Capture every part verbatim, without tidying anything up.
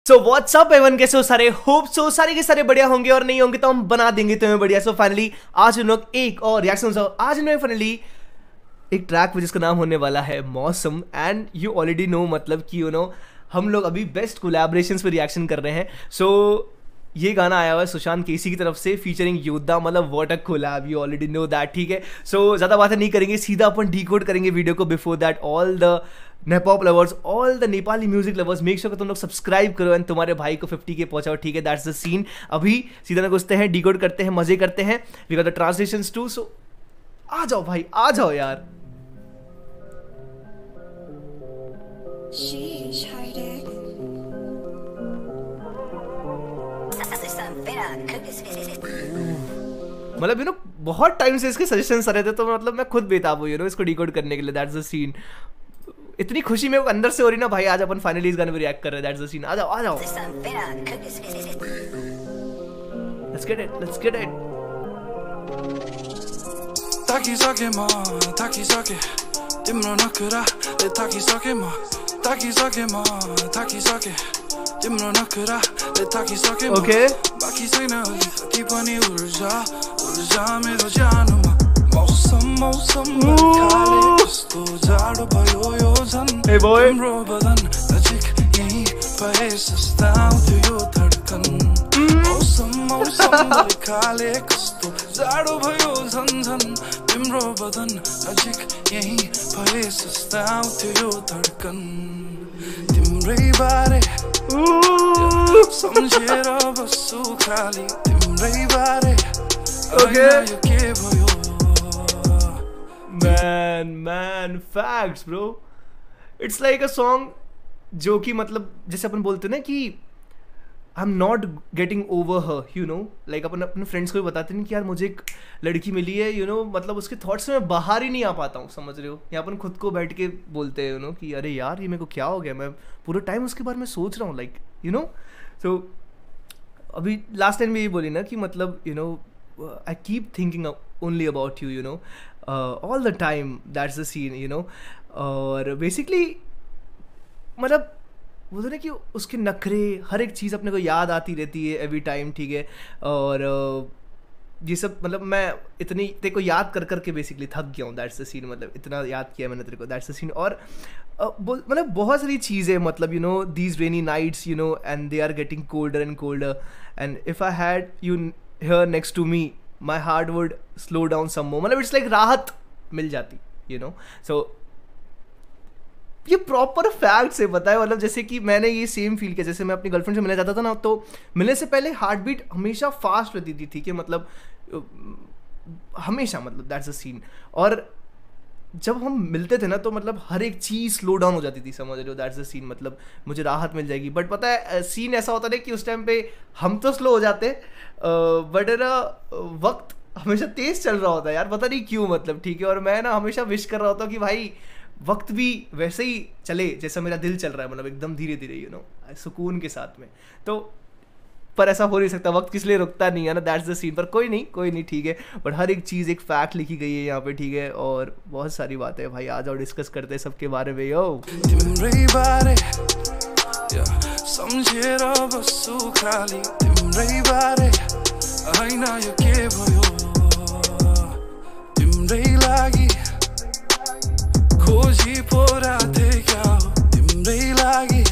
So what's up Avon, कैसे हो सारे? होप सो सारे के सारे बढ़िया होंगे, और नहीं होंगे तो हम बना देंगे तुम्हें बढ़िया। सो फाइनली आज हम लोग एक और रिएक्शन, आज हम लोग फाइनली एक ट्रैक जिसका नाम होने वाला है मौसम। एंड यू ऑलरेडी नो, मतलब कि यू नो हम लोग अभी बेस्ट कोलैबोरेशंस पे रिएक्शन कर रहे हैं। सो so, ये गाना आया हुआ है सुशांत केसी की तरफ से फीचरिंग योद्धा, मतलब what a collab, you already know that. ठीक है, सो so, ज़्यादा बातें नहीं करेंगे, सीधा अपन डीकोड करेंगे वीडियो को। Before that all the nepop lovers, all the Nepali music lovers, make sure कि तुम लोग सब्सक्राइब करो एंड तुम्हारे भाई को फिफ्टी के पहुंचाओ। ठीक है, दैट्स द सीन। अभी सीधा ना घुसते हैं, डीकोड करते हैं, मजे करते हैं, we got the translations too. So आ जाओ भाई, आ जाओ यार। मतलब यू नो बहुत टाइम से इसके सजेशंस आ रहे थे, तो मतलब मैं खुद बेताब हूँ यू नो इसको डीकोड करने के लिए। That's the scene. इतनी खुशी मेरे को अंदर से हो रही ना भाई, आज अपन फाइनली इस गाने पे रिएक्ट कर रहे हैं। That's the scene. आ जाओ आ जाओ, let's get it, let's get it. ताकि सके म ताकि सके तिम्रो नखरा ले ताकि सके म ताकि सके म ताकि सके तिम्रो नखरा ले ताकि सके म ओके बाकी छैन अलिकति पनि ऊर्जा ऊर्जा मेरो ज्यानमा मौसम मौसम खाले कस्तो जाडो भयो यो झन् हे बोय तिम्रो बदन नजिक यही भए सस्ताउँथ्यो यो धड्कन मौसम मौसम खाले कस्तो जाडो भयो झन् झन् तिम्रो बदन नजिक यही भए सस्ताउँथ्यो यो धड्कन तिम्रै बारे सम्झेर बस्छु खाली तिम्रै बारे ओके यो के भयो man man facts bro. It's like a song जो कि मतलब जैसे अपन बोलते हैं ना कि I am not getting over her, you know like अपन अपने फ्रेंड्स को भी बताते नहीं कि यार मुझे एक लड़की मिली है, यू you नो know, मतलब उसके थॉट्स से मैं बाहर ही नहीं आ पाता हूँ, समझ रहे हो? या अपन खुद को बैठ के बोलते हैं यू नो कि अरे यार ये मेरे को क्या हो गया, मैं पूरा टाइम उसके बारे में सोच रहा हूँ, लाइक यू नो। सो अभी लास्ट टाइम में ये बोली ना कि मतलब you know I keep thinking only about you, you know all the time, that's the scene, you know. और बेसिकली मतलब वो तो ना कि उसके नखरे हर एक चीज़ अपने को याद आती रहती है एवरी टाइम। ठीक है, और ये सब मतलब मैं इतनी तेरे को याद कर करके बेसिकली थक गया हूँ। दैट्स द सीन, मतलब इतना याद किया मैंने तेरे को, दैट्स द सीन। और मतलब बहुत सारी चीज़ें, मतलब you know these rainy nights, you know and they are getting colder and colder, and if I had you here next to me my heart would slow down some more, मतलब it's like राहत मिल जाती, you know. सो ये proper fact से पता है, मतलब जैसे कि मैंने ये सेम फील किया, जैसे मैं अपनी गर्लफ्रेंड से मिलने जाता था ना, तो मिलने से पहले हार्ट बीट हमेशा फास्ट रहती थी। ठीक है, मतलब हमेशा, मतलब दैट्स अ सीन। और जब हम मिलते थे ना तो मतलब हर एक चीज़ स्लो डाउन हो जाती थी, समझ रहे हो? दैट्स अ सीन, मतलब मुझे राहत मिल जाएगी। बट पता है सीन ऐसा होता है कि उस टाइम पे हम तो स्लो हो जाते, बट ना वक्त हमेशा तेज़ चल रहा होता है यार, पता नहीं क्यों, मतलब ठीक है। और मैं ना हमेशा विश कर रहा होता हूँ कि भाई वक्त भी वैसे ही चले जैसा मेरा दिल चल रहा है, मतलब एकदम धीरे धीरे, यू नो सुकून के साथ में। तो पर ऐसा हो नहीं सकता, वक्त किस लिए रुकता नहीं है ना, दैट्स द सीन। पर कोई नहीं कोई नहीं, ठीक है। बट हर एक चीज़ एक फैक्ट लिखी गई है यहाँ पे, ठीक है। और बहुत सारी बातें भाई, आ जाओ डिस्कस करते हैं सबके बारे में। यो तिम्रै बारे सम्झेर बस्छु खाली तिम्रै बारे हैन यो के भयो तिम्रै लागि खोजी पोरा थिए क्या हो तिम्रै लागि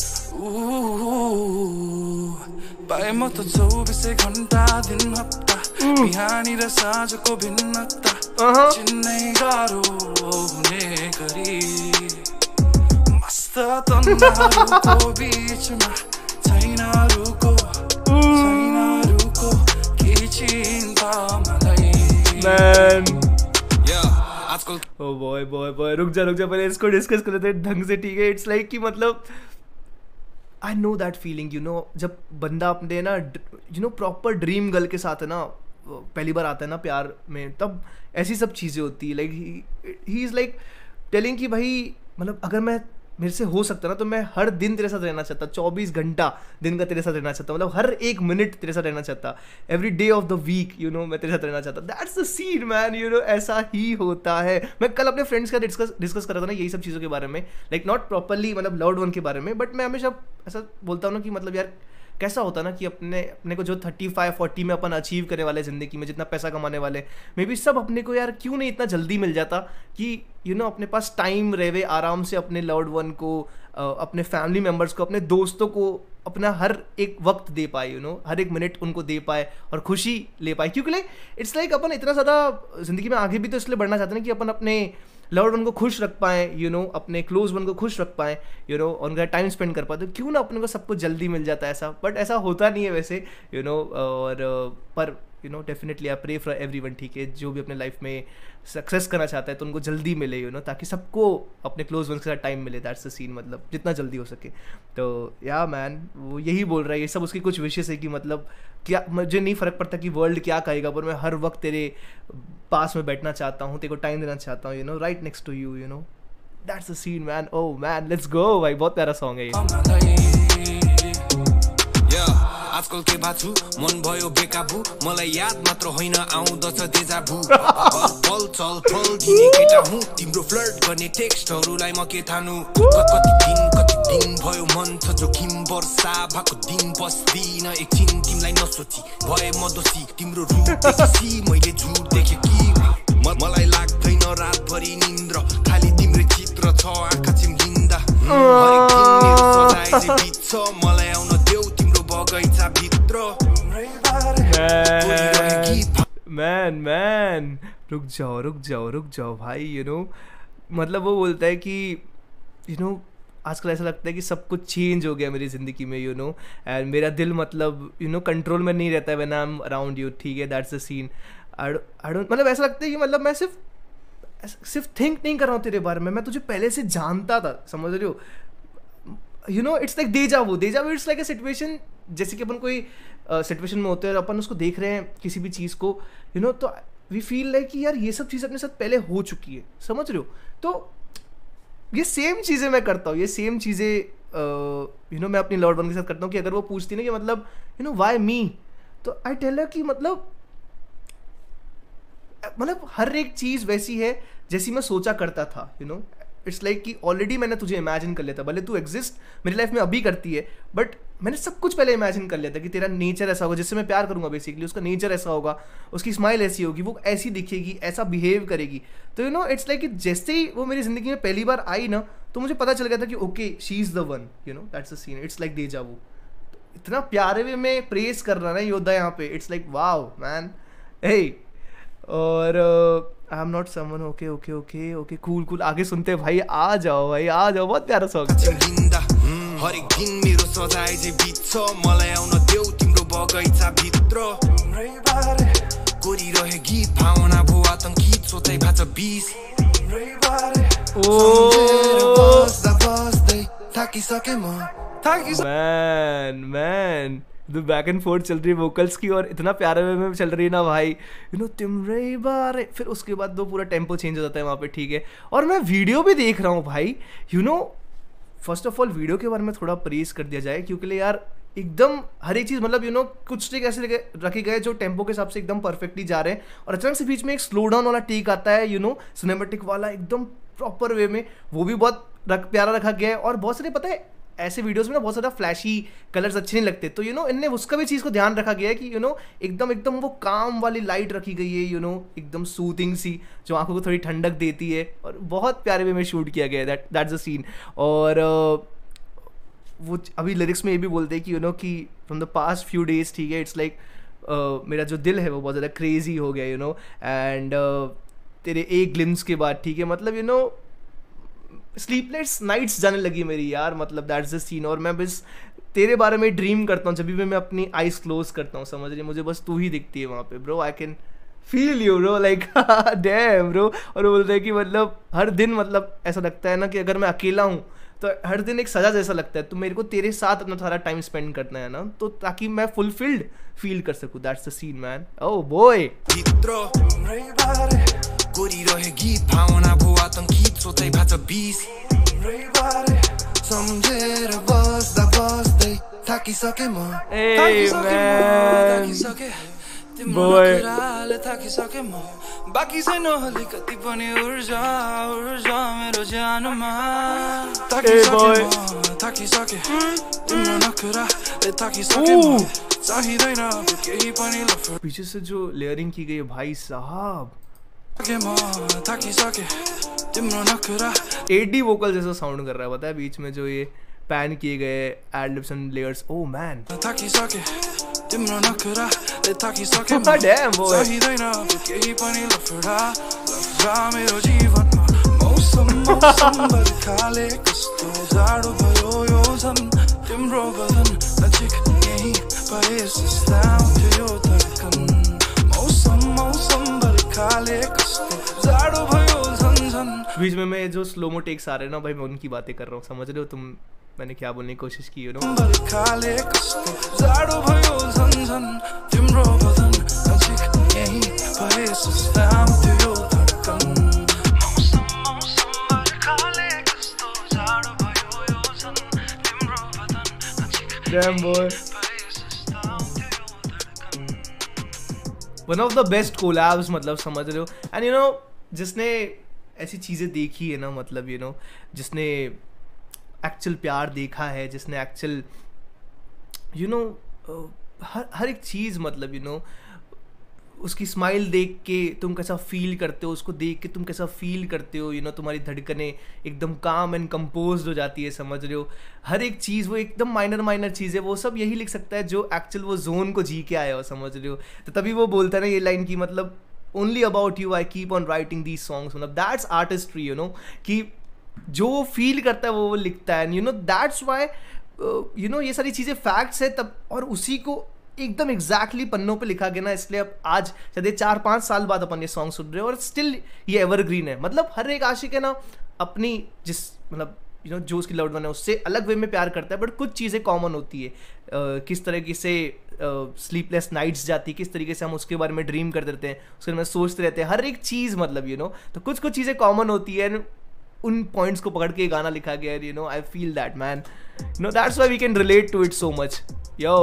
पाए म त चौबिसै घन्टा दिन हप्ता बिहानी र साँझको भिन्नता चिन्नै गाह्रो हुने गरी मस्त तन्नाहरूको बिचमा छैन रुको छैन रुको के चिन्ता मलाई ओ बॉय बॉय बॉय रुक जा रुक जा, पहले इसको डिस्कस कर लेते हैं ढंग से, ठीक है। इट्स लाइक कि मतलब I know that feeling, you know जब बंदा अपने ना you know proper dream girl के साथ है ना, पहली बार आता है ना प्यार में, तब ऐसी सब चीज़ें होती है। Like he is like telling कि भाई मतलब अगर मैं मेरे से हो सकता ना तो मैं हर दिन तेरे साथ रहना चाहता, चौबीस घंटा दिन का तेरे साथ रहना चाहता, मतलब हर एक मिनट तेरे साथ रहना चाहता, every day of the week you know मैं तेरे साथ रहना चाहता। That's the scene man, you know ऐसा ही होता है। मैं कल अपने फ्रेंड्स का डिस्कस डिस्कस कर रहा था ना यही सब चीज़ों के बारे में, लाइक नॉट प्रॉपरली मतलब लव्ड वन के बारे में, बट मैं हमेशा ऐसा बोलता हूँ ना कि मतलब यार कैसा होता ना कि अपने अपने को जो थर्टी फाइव फोर्टी में अपन अचीव करने वाले ज़िंदगी में, जितना पैसा कमाने वाले, मे बी सब अपने को यार क्यों नहीं इतना जल्दी मिल जाता कि यू you नो know, अपने पास टाइम रहे आराम से अपने लव्ड वन को, अपने फैमिली मेम्बर्स को, अपने दोस्तों को अपना हर एक वक्त दे पाए, यू नो हर एक मिनट उनको दे पाए और खुशी ले पाए। क्योंकि लाइक इट्स लाइक अपन इतना ज़्यादा ज़िंदगी में आगे भी तो इसलिए बढ़ना चाहते हैं कि अपन अपने लव्ड वन को खुश रख पाएँ, यू नो अपने क्लोज वन को खुश रख पाएँ, यू नो उनका टाइम स्पेंड कर पाए। तो क्यों ना अपने को सब कुछ जल्दी मिल जाता है ऐसा, बट ऐसा होता नहीं है वैसे, यू नो और पर you know definitely I pray for everyone, ठीक है, जो भी अपने लाइफ में सक्सेस करना चाहता है तो उनको जल्दी मिले, यू नो ताकि सबको अपने क्लोज वंस के साथ टाइम मिले। दैट्स द सीन, मतलब जितना जल्दी हो सके। तो या मैन वो यही बोल रहा है, ये सब उसकी कुछ विशेष है कि मतलब क्या, मुझे नहीं फ़र्क पड़ता कि वर्ल्ड क्या कहेगा, पर मैं हर वक्त तेरे पास में बैठना चाहता हूँ, तेरे को टाइम देना चाहता हूँ, you know right next to you, you know that's the scene man. Oh man let's go भाई, बहुत प्यारा सॉन्ग है ये। आजकल के बाछु मन भयो बेकाबु, मलाई याद मात्र होइन आउँदछ देजाभु, पल चल पल दिने केटा हुँ, तिम्रो फ्लर्ट गर्ने टेक्स्टहरूलाई म के थानु, कति दिन कति दिन भयो मन छ जोखिम वर्षा भएको दिन बस्दिन एकछिन तिमीलाई नसोची, भए म दोषी तिम्रो रूप देखेसी मैले झुट देखे कि, मलाई लाग्दैन रातभरि निन्द्र खाली तिम्रो चित्र छ आँखा चिम्लिँदा, हरेक दिन मेरो सजाय चाहिँ बित्छ, मलाई आउन देऊ तिम्रो बगैँचा भित्र। मैन मैन रुक जाओ रुक जाओ रुक जाओ भाई, यू नो मतलब वो बोलता है कि यू नो आजकल ऐसा लगता है कि सब कुछ चेंज हो गया मेरी ज़िंदगी में, यू नो एंड मेरा दिल मतलब यू नो कंट्रोल में नहीं रहता है when I am around you, ठीक है, that's the scene. I I don't मतलब ऐसा लगता है कि मतलब मैं सिर्फ सिर्फ थिंक नहीं कर रहा हूँ तेरे बारे में, मैं तुझे पहले से जानता था, समझ रहे हो, you know it's like deja vu, deja vu it's like a situation, जैसे कि अपन कोई सिचुएशन uh, में होते हैं और अपन उसको देख रहे हैं किसी भी चीज़ को, यू नो तो वी फील लाइक कि यार ये सब चीज़ अपने साथ पहले हो चुकी है, समझ रहे हो। तो ये सेम चीज़ें मैं करता हूँ, ये सेम चीज़ें यू नो मैं अपनी लव्ड वन के साथ करता हूँ कि अगर वो पूछती ना कि मतलब यू नो व्हाई मी, तो आई टेल हर कि मतलब मतलब हर एक चीज़ वैसी है जैसी मैं सोचा करता था, यू नो इट्स लाइक कि ऑलरेडी मैंने तुझे इमेजिन कर लिया था, भले तू एग्जिस्ट मेरी लाइफ में अभी करती है, बट मैंने सब कुछ पहले इमेजिन कर लिया था कि तेरा नेचर ऐसा होगा, जिससे मैं प्यार करूंगा बेसिकली, उसका नेचर ऐसा होगा, उसकी स्माइल ऐसी होगी, वो ऐसी दिखेगी, ऐसा बिहेव करेगी। तो यू नो इट्स लाइक कि जैसे ही वो मेरी ज़िंदगी में पहली बार आई ना, तो मुझे पता चल गया था कि okay she is the one, you know that's the scene, it's like deja vu. इतना प्यारे वे में प्रेस कर रहा है योद्धा यहाँ पे, it's like wow man, hey और I am not someone, okay okay okay okay cool cool, आगे सुनते भाई, आ जाओ भाई आ जाओ, बहुत प्यारा सॉन्ग। हरेक दिन मेरो सजाय जे बित्छ, मलाई आउन देऊ तिम्रो बगैँचा भित्र, कोरिरहेकी भावना भो आतंकित सोचाइ भाछ बिस, बस्दा बस्दै थाकिसके म, man man the back and forth चल रही है वोकल्स की, और इतना प्यारे वे में चल रही है ना भाई, यू नो तिमरे बारे, फिर उसके बाद दो पूरा टेम्पो चेंज हो जाता है वहाँ पे, ठीक है। और मैं वीडियो भी देख रहा हूँ भाई, you know first of all video के बारे में थोड़ा प्रेज कर दिया जाए, क्योंकि यार एकदम हर एक चीज़ मतलब यू नो कुछ टेक ऐसे रखे गए जो टेम्पो के हिसाब से एकदम परफेक्टली जा रहे हैं, और अचानक से बीच में एक स्लो डाउन वाला टेक आता है, यू नो सिनेमेटिक वाला एकदम प्रॉपर वे में, वो भी बहुत रख, प्यारा रखा गया है। और बहुत सारे पता है ऐसे वीडियोस में ना बहुत ज़्यादा फ्लैशी कलर्स अच्छे नहीं लगते, तो यू नो इनने उसका भी चीज़ को ध्यान रखा गया है कि यू नो एकदम एकदम वो काम वाली लाइट रखी गई है, यू नो एकदम सूथिंग सी, जो आंखों को थोड़ी ठंडक देती है, और बहुत प्यारे वे में शूट किया गया है, दैट दैट्स द सीन। और uh, वो अभी लिरिक्स में ये भी बोलते हैं कि यू नो कि from the past few days, ठीक है, इट्स लाइक मेरा जो दिल है वो बहुत ज़्यादा क्रेजी हो गया, यू नो एंड तेरे एक ग्लिम्स के बाद, ठीक है, मतलब यू नो स्लीपलेस नाइट्स जाने लगी मेरी यार, मतलब दैट्स द सीन। और मैं बस तेरे बारे में ड्रीम करता हूँ जब भी मैं अपनी आइज क्लोज करता हूँ, समझ रही, मुझे बस तू ही दिखती है वहाँ पे bro, I can feel you bro, like damn bro. और वो बोलते हैं कि मतलब हर दिन मतलब ऐसा लगता है ना कि अगर मैं अकेला हूँ तो हर दिन एक सजा जैसा लगता है, तो मेरे को तेरे साथ अपना सारा टाइम स्पेंड करना है ना, तो ताकि मैं फुलफिल्ड फील कर सकूँ, that's the scene man. Oh boy कोरिरहेकी भावना भो आतंकित सोचाइ भाछ बिस, सम्झेर बस्दा बस्दै थाकिसके म Hey, थाकिसके म man. थाकिसके तिम्रो Boy. नखराले थाकिसके म बाँकी छैन अलिकति पनि ऊर्जा ऊर्जा मेरो ज्यानमा थाकिसके boy. म थाकिसके तिम्रो नखराले थाकिसके म चाहिँदैन अब केही पनि लफडा पीछे से जो लेयरिंग की गई है भाई साहब, के म थाकिसके तिम्रो नखरा एडी वोकल जैसा साउंड कर रहा है, पता है बीच में जो ये पैन किए गए ad-libs and layers, oh man थाकिसके तिम्रो नखराले थाकिसके म Damn, boy. चाहिँदैन अब केही पनि लफडा लफडा मेरो जीवनमा मौसम मौसम बर्खाले कस्तो जाडो भयो यो झन् तिम्रो बदन नजिक यही भए जस्ता आउँथ्यो यो धड्कन मौसम मौसम बर्खाले कस्तो जाडो भयो झन् झन् बीच में मैं जो स्लोमो टेक्स आ रहे हैं ना भाई, मैं उनकी बातें कर रहा हूँ, समझ रहे हो तुम मैंने क्या बोलने की कोशिश की, यू नो। बर्खाले कस्तो जाडो भयो झन् झन् तिम्रो बदन नजिक यही भए जस्ता आउँथ्यो यो धड्कन मौसम मौसम बर्खाले कस्तो जाडो भयो यो झन् तिम्रो बदन नजिक Damn boy. भए जस्ता आउँथ्यो यो धड्कन one of the best collabs, मतलब समझ रहे हो। एंड यू नो जिसने ऐसी चीज़ें देखी है ना, मतलब यू नो जिसने एक्चुअल प्यार देखा है, जिसने एक्चुअल यू नो हर हर एक चीज़, मतलब यू नो उसकी स्माइल देख के तुम कैसा फील करते हो, उसको देख के तुम कैसा फील करते हो, यू नो तुम्हारी धड़कनें एकदम काम एंड कंपोज्ड हो जाती है, समझ रहे हो। हर एक चीज़ वो एकदम माइनर माइनर चीज़ है, वो सब यही लिख सकता है जो एक्चुअल वो जोन को जी के आया हो, समझ रहे हो। तो तभी वो बोलता है ना ये लाइन की, मतलब only about you I keep on writing these songs, मतलब दैट्स आर्टिस्ट्री, यू नो कि जो वो फील करता है वो वो लिखता है, you know that's why you know ये सारी चीज़ें फैक्ट्स है तब, और उसी को एकदम एग्जैक्टली पन्नों पे लिखा गया ना, इसलिए अब आज शायद चार पाँच साल बाद अपन ये सॉन्ग सुन रहे हो और स्टिल ये एवरग्रीन है। मतलब हर एक आशिक है ना अपनी जिस मतलब यू नो जो उसकी लव्ड वन है उससे अलग वे में प्यार करता है, बट कुछ चीज़ें कॉमन होती है। uh, किस तरीके से स्लीपलेस नाइट्स जाती है, किस तरीके से हम उसके बारे में ड्रीम करते रहते हैं, उसके बारे में सोचते रहते हैं, हर एक चीज़ मतलब यू नो तो कुछ कुछ चीज़ें कॉमन होती है, उन पॉइंट्स को पकड़ के गाना लिखा गया है, you know I feel that man, you know that's why we can relate to it so much. यो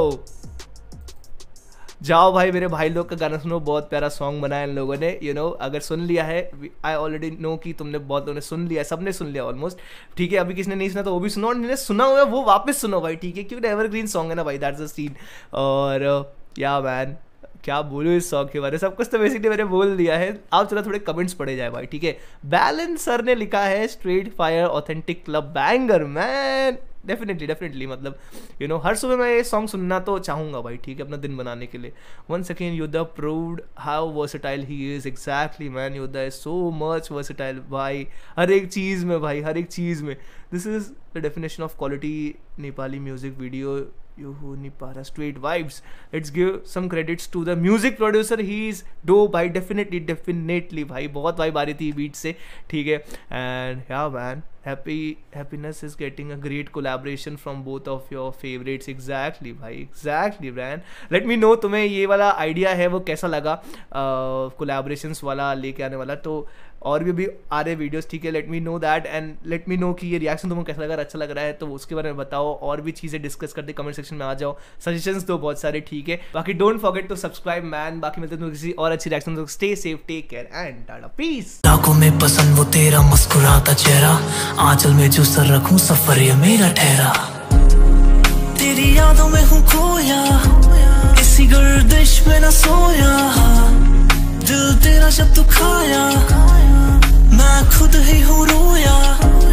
जाओ भाई मेरे भाई लोग का गाना सुनो, बहुत प्यारा सॉन्ग बनाया इन लोगों ने, यू you नो know, अगर सुन लिया है आई ऑलरेडी नो कि तुमने बहुत लोगों ने सुन लिया है, सबने सुन लिया ऑलमोस्ट, ठीक है। अभी किसी ने नहीं सुना तो वो भी सुनो, और जिन्हें सुना हुआ है वो वापस सुनो भाई, ठीक है, क्योंकि एवरग्रीन सॉन्ग है ना भाई, दैट्स द सीन। और या मैन क्या बोलूँ इस सॉन्ग के बारे में, सब कुछ तो बेसिकली मैंने बोल दिया है। आप चलो थोड़े कमेंट्स पढ़े जाए भाई, ठीक है। बैलेंस सर ने लिखा है straight fire authentic club banger man, definitely definitely मतलब यू नो हर सुबह मैं ये सॉन्ग सुनना तो चाहूँगा भाई, ठीक है, अपना दिन बनाने के लिए। One second, Yodda proved how versatile he is, exactly man, Yodda is so much versatile भाई, हर एक चीज़ में भाई, हर एक चीज़ में। This is the definition of quality Nepali music video, you who Nipara straight vibes. Let's give some credits to the music producer, he is dope भाई, definitely definitely भाई, बहुत vibe आ रही थी बीट से, ठीक है। and yeah man, happy happiness is getting a great collaboration from both of your favorites, exactly भाई, exactly man, let me know तुम्हें ये वाला आइडिया है वो कैसा लगा, कोलैबोरेशंस uh, वाला लेके आने वाला, तो और भी भी आ रहे वीडियोस, ठीक है। Let me know that and let me know कि ये रिएक्शन तुम्हें कैसा लगा, अच्छा लग रहा है तो उसके बारे में बताओ, और भी चीज़ें डिस्कस करते कमेंट सेक्शन में आ जाओ, सजेशंस दो बहुत सारे, ठीक है। बाकी don't forget to subscribe man, बाकी मिलते हैं किसी और अच्छी रिएक्शन, तो stay safe, take care and tata, peace. आंखों में पसंद वो तेरा मुस्कुराता चेहरा, आंचल में जो सर रखूं सफर ये मेरा ठहरा, तेरी यादों में हूँ खोया, इसी गर्दिश में न सोया, दिल तेरा जब तू खाया मैं खुद ही हूँ रोया।